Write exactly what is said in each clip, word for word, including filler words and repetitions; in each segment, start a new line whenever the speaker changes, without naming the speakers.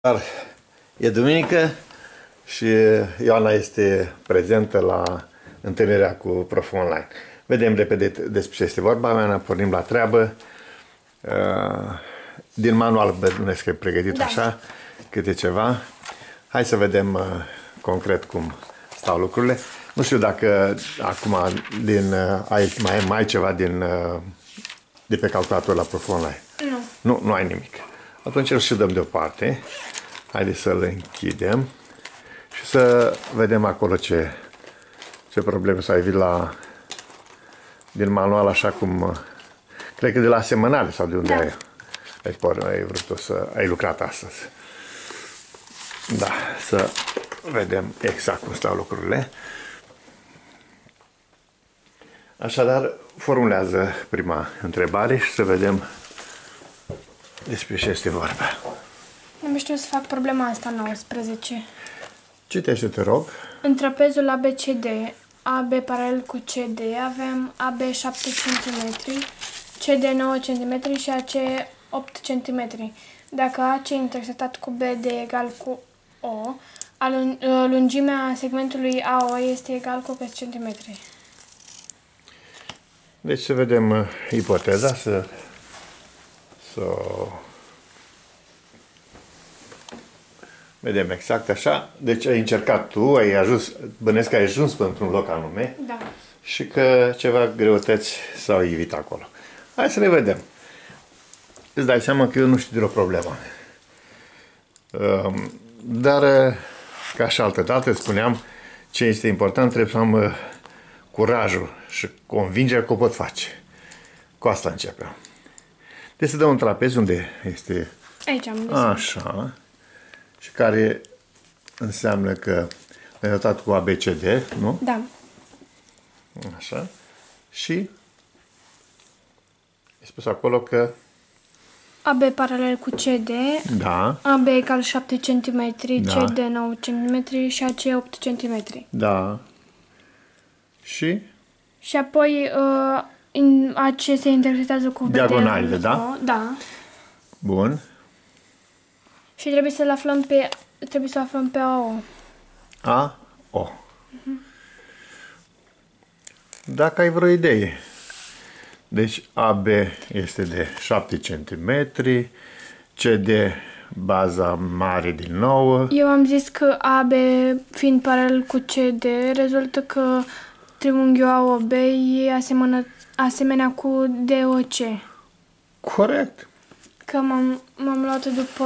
Dar e duminică și Ioana este prezentă la întâlnirea cu Prof Online. Vedem repede despre ce este vorba, Ioana, pornim la treabă. Din manual bănuiesc că e pregătit da. Așa, câte ceva. Hai să vedem concret cum stau lucrurile. Nu știu dacă acum din, ai, mai ai mai ceva din, de pe calculator la Prof Online.
Nu.
Nu, nu ai nimic. Atunci îl și dăm deoparte. Haideți să-l închidem și să vedem acolo ce, ce probleme s-au evit la din manual, așa cum cred că de la asemănare sau de unde da. ai, ai, ai vrut să ai lucrat astăzi. Da, să vedem exact cum stau lucrurile. Așadar, formulează prima întrebare și să vedem despre ce este vorba.
Nu știu să fac problema asta nouăsprezece.
Citește, te rog.
În trapezul A B C D, A B paralel cu C D, avem A B șapte centimetri, C D nouă centimetri și A C opt centimetri. Dacă A C intersectat cu B D egal cu O, lungimea segmentului A O este egal cu câți centimetri?
Deci să vedem uh, ipoteza, să, să vedem exact așa. Deci ai încercat tu, ai ajuns, bănesc că ai ajuns într-un loc anume
da.
Și că ceva greutăți s-au evit acolo. Hai să le vedem. Îți dai seama că eu nu știu de o problemă. Um, dar, ca și altă dată, spuneam, ce este important, trebuie să am uh, curajul și convingerea că o pot face. Cu asta începem. Deci să dăm un trapez unde este
aici am desenat.
Așa. Și care înseamnă că ai notat cu A B C D, nu?
Da.
Așa. Și ai spus acolo că
A B paralel cu C D,
da.
A B egal șapte centimetri,
Da.
C D nouă centimetri și A C opt centimetri.
Da. Și?
Și apoi uh, A C se intersectează cu B D.
Diagonalele, da?
Da.
Bun.
Și trebuie să-l aflăm pe, trebuie să aflăm pe A O.
A, O. Uh-huh. Dacă ai vreo idee. Deci A B este de șapte centimetri, C D baza mare din nouă.
Eu am zis că A B fiind paralel cu C D, rezultă că triunghiul A O B e asemănă, asemenea cu D O C.
Corect.
Că m-am luat după,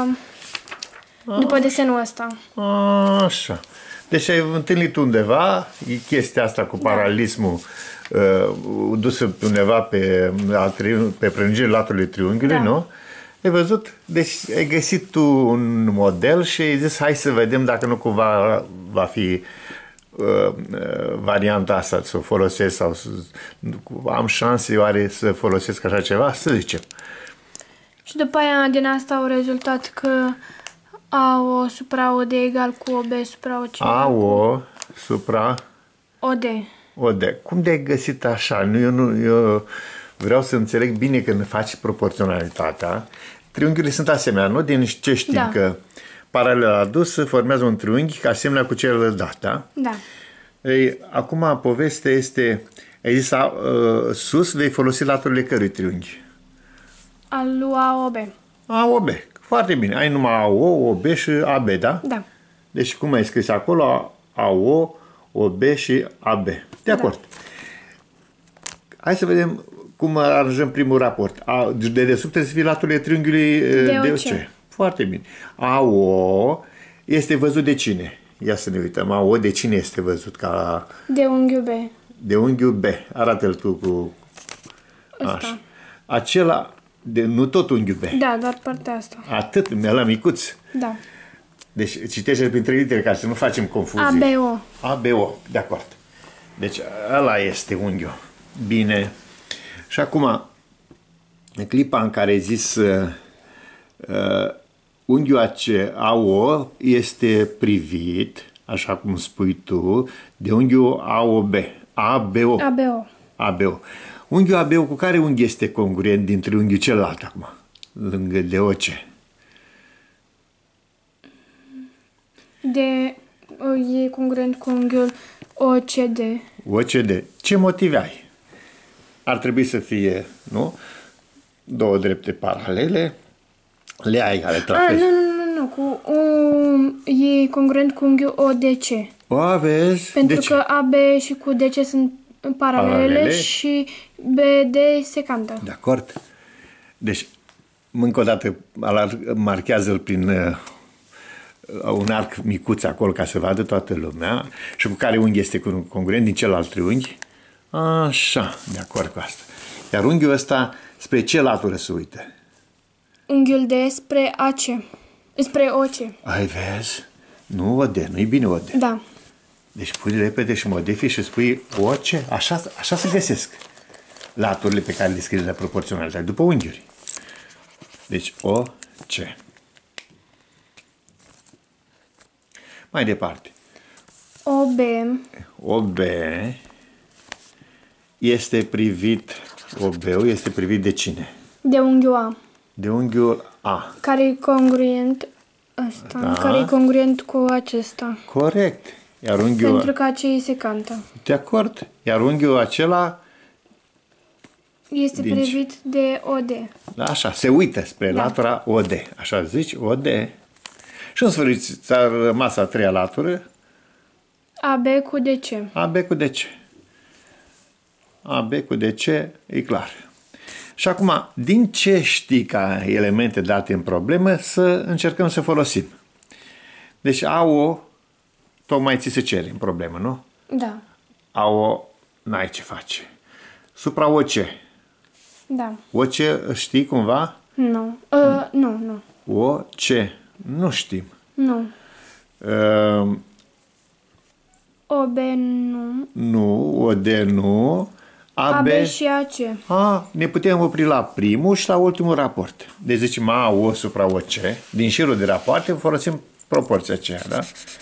după desenul ăsta.
Așa. Deci ai întâlnit undeva chestia asta cu paralelismul uh, dusă undeva pe, pe prelungirea latului triunghiului, da. Nu? Ai văzut? Deci ai găsit tu un model și ai zis hai să vedem dacă nu cumva va fi uh, varianta asta să o folosesc sau să, am șanse oare să folosesc așa ceva, să zicem.
Și după aia din asta au rezultat că A O supra O D egal cu O B supra O C.
A O supra
O D.
O D. Cum de-ai găsit așa? Eu, nu, eu vreau să înțeleg bine când faci proporționalitatea. Triunghiurile sunt asemenea, nu? Din ce știm da. Că paralela adusă formează un triunghi asemenea cu celălalt dat, da?
Da.
Ei, acum povestea este, ai zis a, uh, sus vei folosi laturile cărui triunghi?
Al lui A O B.
A O B. Foarte bine. Ai numai A O, O B și A B, da? Da. Deci cum ai scris acolo? A O, O B și A B. De acord. Da. Hai să vedem cum aranjăm primul raport. A, de dedesubt trebuie să fie laturile triunghiului D O C. Foarte bine. A O este văzut de cine? Ia să ne uităm. A O de cine este văzut? Ca
de unghiul B.
De unghiul B. Arată-l tu cu
ăsta.
Așa. Acela de, nu tot unghiul B.
Da, doar partea asta.
Atât, mi-a micuț.
Da.
Deci citește printre litere ca să nu facem confuzii.
A B O.
A B O, de acord. Deci ăla este unghiul. Bine. Și acum, în clipa în care ai zis uh, uh, unghiul A O este privit, așa cum spui tu, de unghiul A O B. A B O.
A B O.
A B O. Unghiul A B O cu care unghi este congruent dintre unghiul celălalt acum? Lângă D O C.
de e congruent cu unghiul O C D.
O C D. Ce motive ai? Ar trebui să fie, nu? Două drepte paralele, le ai ale
Ah,
trapez.
nu, nu, nu, nu, cu um, e congruent cu unghiul O D C.
O aveți?
Pentru
de ce?
că A B și cu D C sunt paralele,
Paralele.
și B D se cantă.
De acord? Deci, încă o dată, alar- marchează-l prin uh, un arc micuț acolo ca să vadă toată lumea și cu care unghi este congruent din celălalt triunghi. Așa, de acord cu asta. Iar unghiul ăsta spre ce latură se uită?
Unghiul D spre A C. Spre O C.
Ai, vezi? Nu O D, nu-i bine O D.
Da.
Deci pui repede și modifici și spui O C. Așa, așa se găsesc laturile pe care le scrii la proporționalitate, după unghiuri. Deci O C. Mai departe.
O B
O B este privit, O B-ul este privit de cine?
de unghiul A,
De unghiul A.
care e congruent ăsta,
Da.
care e congruent cu acesta.
Corect. Iar unghiul...
Pentru că A C e se cantă.
De acord. Iar unghiul acela,
Este
Din
privit de O D.
da, așa, se uită spre
Da.
latura O D. Așa zici, O D. Și în sfârșit ți-a rămas a treia latură,
A B cu D C.
A B cu D C. A B cu D C, e clar. Și acum, din ce știi ca elemente date în problemă, să încercăm să folosim. Deci A O, tocmai ți se cere în problemă, nu?
Da.
A O, n-ai ce face. Supra O C.
Da.
O C știi cumva?
Nu. Uh, nu, nu.
O C. Nu știm.
Nu.
Uh,
O B nu.
nu, O D nu. A,
A
B.
B și A C.
A, ne putem opri la primul și la ultimul raport. Deci zicem A O supra O C. Din șirul de rapoarte folosim proporția aceea, da?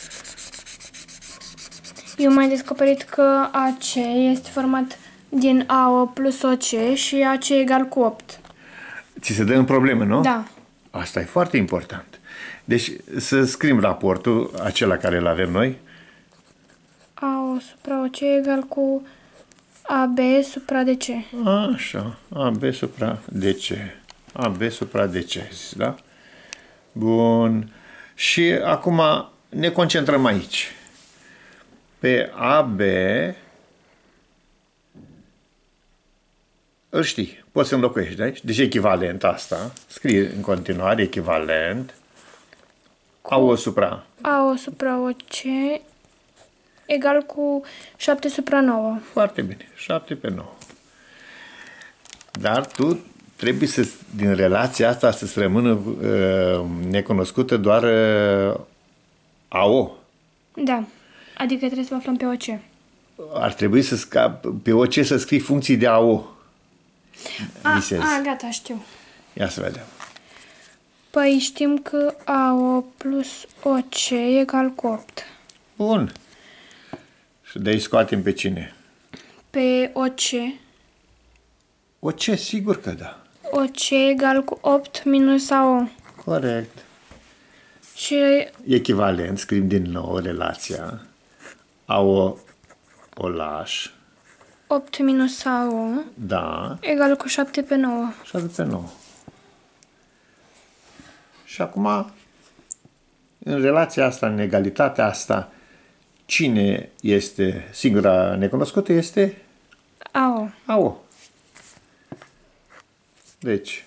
Eu am mai descoperit că A C este format din A O plus O C și A C egal cu opt.
Ți se dă în problemă, nu?
Da.
Asta e foarte important. Deci să scriem raportul acela care îl avem noi.
A O supra O C egal cu A B supra D C.
Așa, A B supra D C. A B supra D C, da? Bun. Și acum ne concentrăm aici. Pe A B îl știi, poți să înlocuiești, da? Deci echivalent asta, scrie în continuare echivalent A O supra.
A O supra O C egal cu șapte supra nouă.
Foarte bine, șapte pe nouă. Dar tu trebuie să, din relația asta să-ți rămână uh, necunoscută doar uh, A O.
Da. Adică trebuie să aflăm pe O C.
Ar trebui să scap, pe O C să scrii funcții de A O.
A,
Visezi.
a, gata, știu.
Ia să vedem.
Păi știm că A O plus O C egal cu opt.
Bun. Și de aici scoatem pe cine?
Pe O C.
O C, sigur că da.
O C egal cu opt minus A O.
Corect.
Și
Echivalent, scriem din nou relația. A O o lași.
opt minus A O
Da.
egal cu șapte pe nouă.
șapte pe nouă. Și acum, în relația asta, în egalitatea asta, cine este singura necunoscută este
A O.
A O. Deci,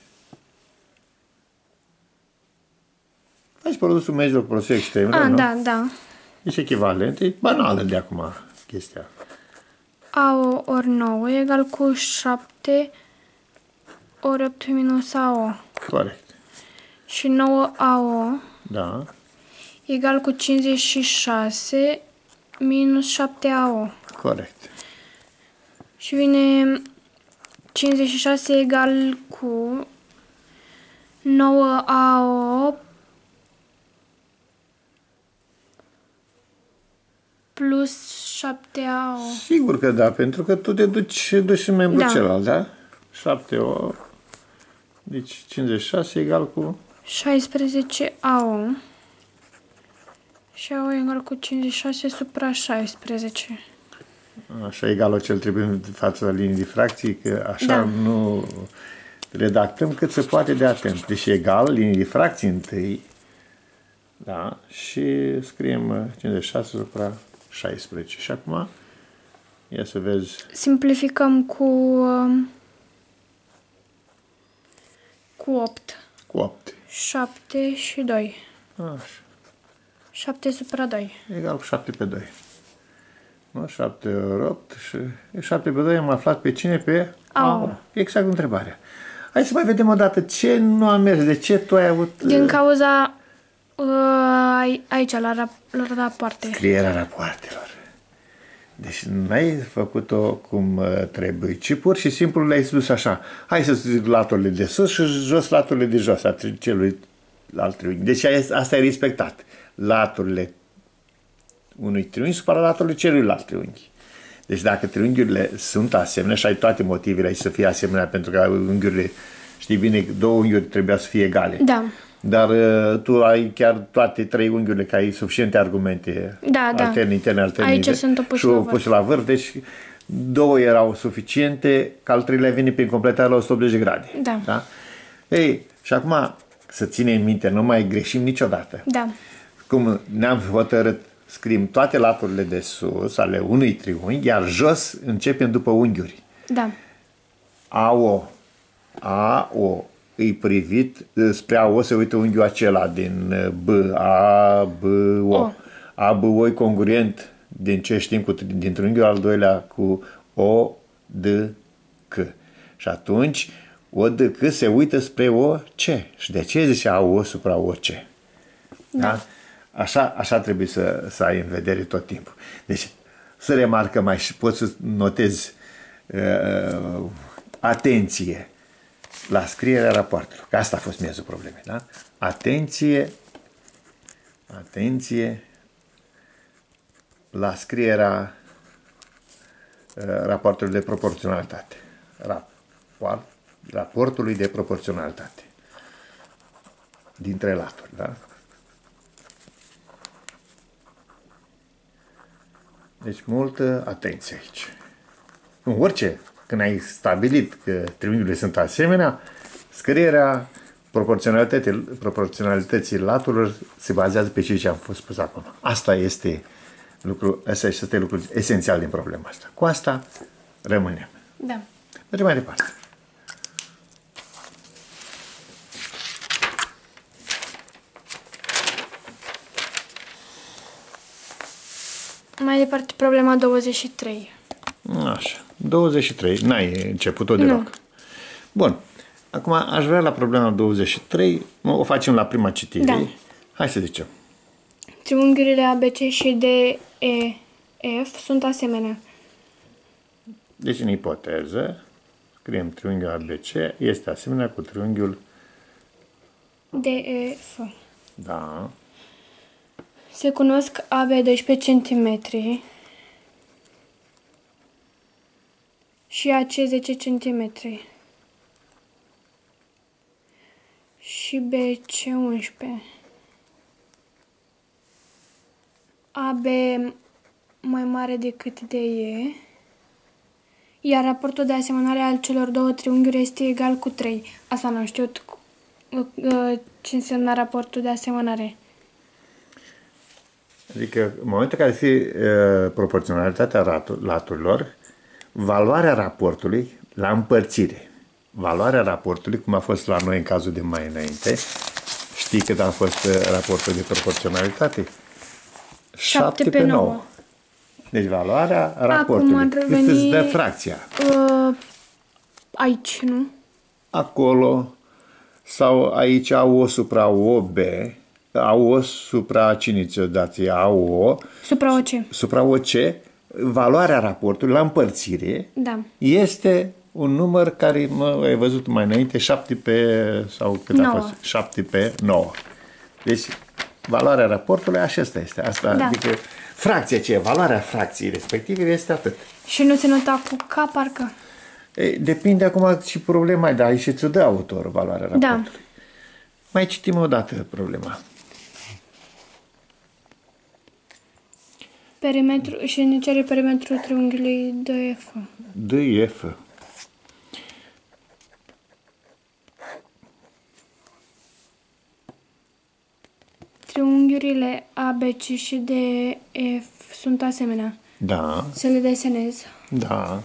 faci produsul mijloc, produsul extrem,
A,
nu?
da, da.
Ești echivalent, e banală de acum chestia.
A O ori nouă egal cu șapte ori opt minus A O.
Corect.
Și nouă A O
Da,
egal cu cincizeci și șase minus șapte A O.
corect.
Și vine cincizeci și șase egal cu nouă A O plus șapte A O.
Sigur că da, pentru că tu te duci, duci și membrul
Da.
celălalt, da? șapte O, deci cincizeci și șase egal cu...
șaisprezece A O Și A O egal cu cincizeci și șase supra șaisprezece.
Așa egalul cel trebuie față la linii de fracții, că așa
Da.
nu redactăm cât se poate de atent. Deci egal, linii de fracții întâi, da, și scriem cincizeci și șase supra șaisprezece. Și acum, ia să vezi,
Simplificăm cu, um, cu opt.
cu opt.
șapte și doi.
Așa.
șapte supra doi.
Egal cu șapte pe doi. Nu? șapte ori opt și șapte pe doi am aflat pe cine? Pe
A O.
A O. Exact întrebarea. Hai să mai vedem o dată ce nu a mers, de ce tu ai avut
Din cauza uh, ai- aici, la, rap- la rapoarte.
scrierea rapoartelor. Deci n-ai făcut-o cum uh, trebuie, ci pur și simplu le-ai spus așa. Hai să zic laturile de sus și jos laturile de jos a tri- celui alt triunghi. Deci ai- asta e respectat. Laturile unui triunghi supra laturile celuilalt triunghi. Deci dacă triunghiurile sunt asemenea și ai toate motivele aici să fie asemenea, pentru că unghiurile, știi bine, două unghiuri trebuia să fie egale.
Da.
Dar uh, tu ai chiar toate trei unghiurile, că ai suficiente argumente
Da, da.
alterne, interne, alterne.
Aici sunt opuse
și
la
opuse
vârf.
la vârf. Deci două erau suficiente, că al treilea vine prin completare la o sută optzeci de grade.
Da.
Da? Ei, și acum să ținem minte, nu mai greșim niciodată.
Da.
Cum ne-am hotărât, scriem toate laturile de sus ale unui triunghi, iar jos începem după unghiuri.
Da.
A O. A O îi privit spre A O, se uită unghiul acela din B, A, B, O.
O.
A, B, O e congruent din ce știm cu, din triunghiul al doilea cu O, D, C. Și atunci O, D, C se uită spre O, C. Și de ce zice A, O supra O, C? Da? Da? Așa, așa trebuie să, să ai în vedere tot timpul. Deci, să remarcăm mai și poți să notezi uh, atenție la scrierea rapoartelor. Că asta a fost miezul problemei. Da? Atenție, atenție la scrierea uh, raportului de proporționalitate. Raport, raportului de proporționalitate dintre laturi. Da? Deci multă atenție aici. În orice, când ai stabilit că triunghiurile sunt asemenea, scrierea proporționalității, proporționalității laturilor se bazează pe ceea ce am fost spus acum. Asta este lucru, asta este lucru esențial din problema asta. Cu asta rămânem.
Da.
Mergem mai departe.
Mai departe, problema douăzeci și trei.
Așa. douăzeci și trei. N-ai început-o deloc.
Nu.
Bun. Acum aș vrea la problema douăzeci și trei, o facem la prima citire.
Da.
Hai să zicem.
Triunghiurile A B C și D E F sunt asemenea.
Deci în ipoteză, scriem triunghiul A B C, este asemenea cu triunghiul,
D E F.
da,
Se cunosc A B doisprezece centimetri și A C zece centimetri și B C unsprezece. A B mai mare decât D E, iar raportul de asemănare al celor două triunghiuri este egal cu trei. Asta nu știu ce înseamnă raportul de asemănare.
adică în momentul în care fie uh, proporționalitatea ratu- laturilor, valoarea raportului la împărțire, valoarea raportului, cum a fost la noi în cazul de mai înainte, știi cât a fost uh, raportul de proporționalitate?
șapte pe nouă.
Deci valoarea raportului.
ar
Cât
veni-
îți dă fracția?
Uh, aici, nu?
Acolo sau aici A O supra O B, A O supra cine ți-o dați? A O
Supra O C.
supra O C, valoarea raportului la împărțire
Da.
este un număr care, mă, ai văzut mai înainte, șapte pe, sau cât a
nouă.
fost? șapte pe nouă. Deci, valoarea raportului aceasta este. Asta,
Da.
adică, fracția ce? Valoarea fracției respective este atât.
Și nu se nota cu K, parcă?
Ei, depinde acum și problema, da, aici ți-o dă autorul valoarea
Da.
raportului. Mai citim o dată problema.
perimetru, și ne cere perimetrul triunghiului D F.
D F.
Triunghiurile A B C și D E F sunt asemenea.
Da.
Să le desenez.
Da.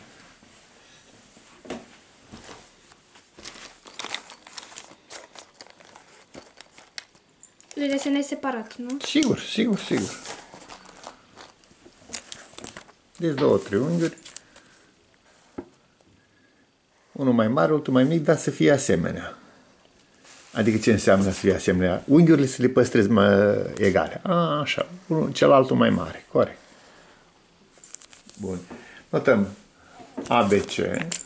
Le desenez separat, nu?
Sigur, sigur, sigur. Deci două triunghiuri. Unul mai mare, altul mai mic, dar să fie asemenea. Adică ce înseamnă să fie asemenea? Unghiurile să le păstrez mai egale. A, așa. Unul, celălaltul mai mare. Corect. Bun. Notăm A B C.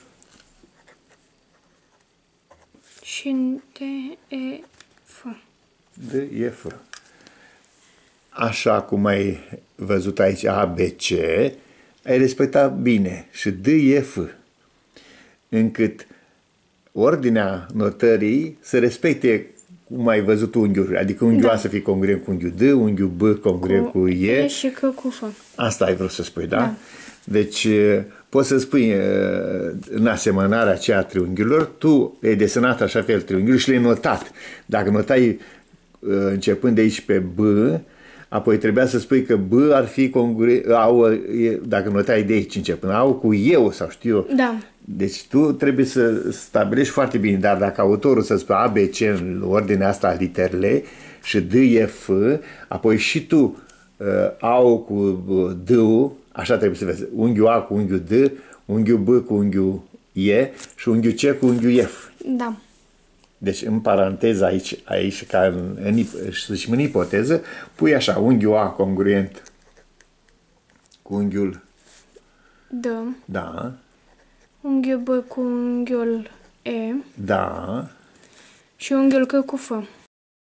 Și D E F.
D E F. Așa cum ai văzut aici A B C, ai respectat bine și D E F, încât ordinea notării să respecte cum ai văzut unghiul, adică unghiul
Da.
A să fie congruent cu unghiul D, unghiul B congruent cu, cu E.
E și C cu F.
Asta ai vrut să spui, da?
Da.
Deci poți să spui în asemănarea aceea a triunghiurilor, tu ai desenat așa fel triunghiul și le-ai notat. Dacă notai începând de aici pe B, apoi trebuia să spui că B ar fi congruent, au, dacă notai de aici începând, au cu eu sau știu eu.
Da.
Deci tu trebuie să stabilești foarte bine, dar dacă autorul să spui A B C în ordinea asta a literele și D E F, apoi și tu uh, au cu D, așa trebuie să vezi, unghiul A cu unghiul D, unghiul B cu unghiul E și unghiul C cu unghiul F.
Da.
Deci în paranteză aici, aici ca în, în, să zicem, în ipoteză, pui așa, unghiul A congruent cu unghiul
D.
Da,
Unghiul B cu unghiul E.
da,
Și unghiul C cu F.